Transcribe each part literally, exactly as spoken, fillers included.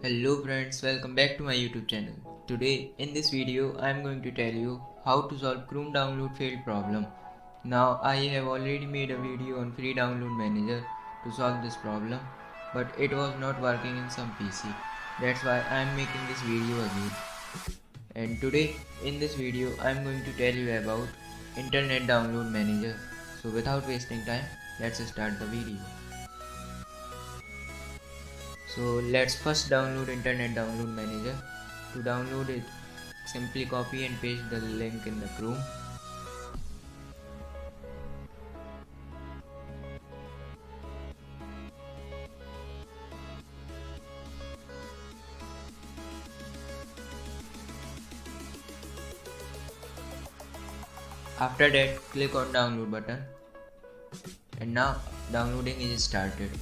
Hello friends, welcome back to my YouTube channel. Today in this video I am going to tell you how to solve Chrome download failed problem. Now I have already made a video on free download manager to solve this problem, but it was not working in some P C. That's why I am making this video again. And today in this video I am going to tell you about internet download manager. So without wasting time, let's start the video. So let's first download internet download manager. To download it, simply copy and paste the link in the Chrome. After that, click on download button, and now downloading is started.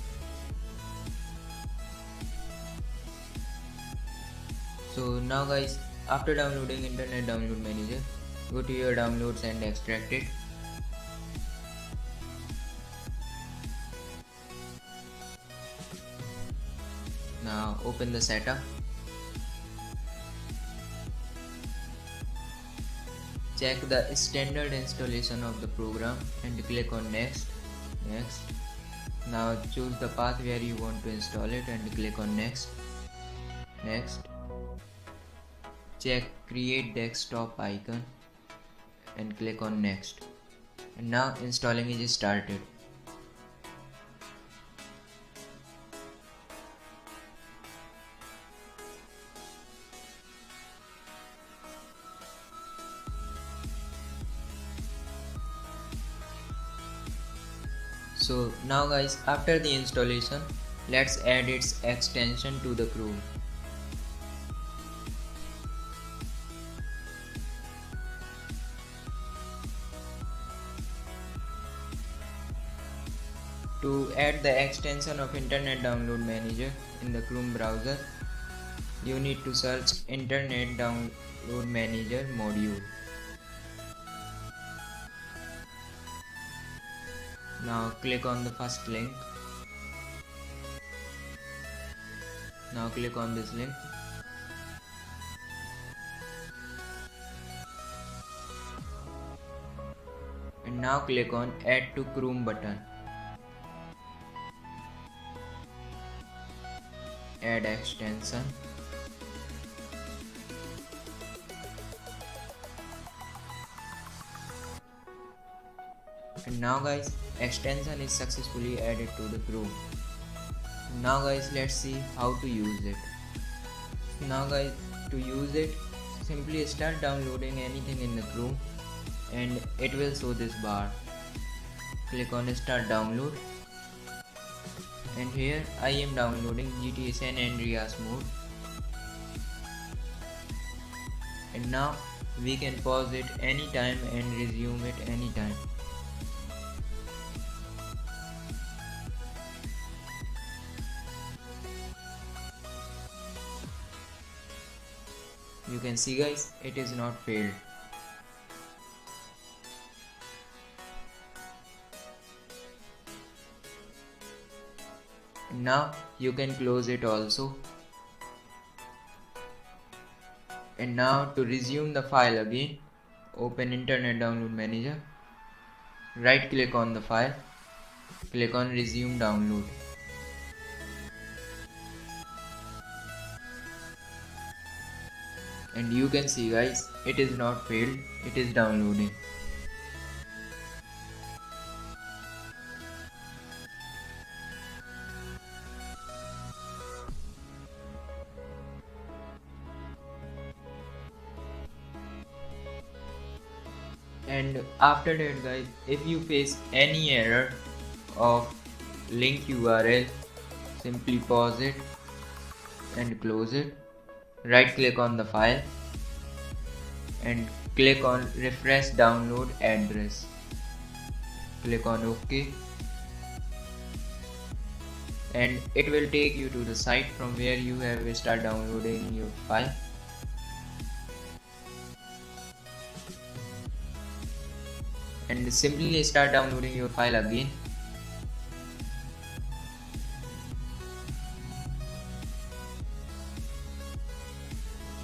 So now guys, after downloading internet download manager, go to your downloads and extract it. Now open the setup. Check the standard installation of the program and click on next. Next. Now choose the path where you want to install it and click on next. Next. Check create desktop icon and click on next. And now installing is started. So now guys, after the installation, let's add its extension to the Chrome. To add the extension of Internet Download Manager in the Chrome browser, you need to search Internet Download Manager module. Now click on the first link. Now click on this link. And now click on Add to Chrome button. Add extension. And now guys, extension is successfully added to the Chrome. Now guys, let's see how to use it. Now guys, to use it, simply start downloading anything in the Chrome and it will show this bar. Click on start download. And here I am downloading G T A San Andreas mode. And now we can pause it anytime and resume it anytime. You can see guys, it is not failed. Now you can close it also. And now to resume the file again, open Internet Download Manager, right click on the file, click on resume download. And you can see guys, it is not failed, it is downloading. And after that guys, if you face any error of link U R L, simply pause it and close it. Right click on the file and click on refresh download address. Click on OK. And it will take you to the site from where you have start downloading your file. And simply start downloading your file again.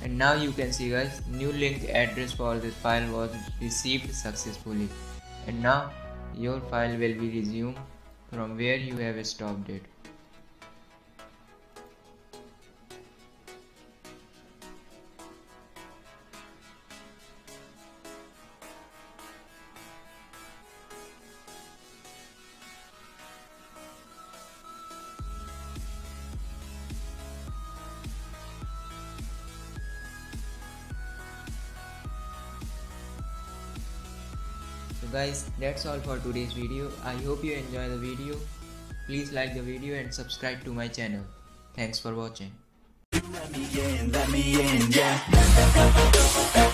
And now you can see guys, new link address for this file was received successfully, and now your file will be resumed from where you have stopped it. So guys, that's all for today's video. I hope you enjoy the video. Please like the video and subscribe to my channel. Thanks for watching. Let me in, let me in, yeah.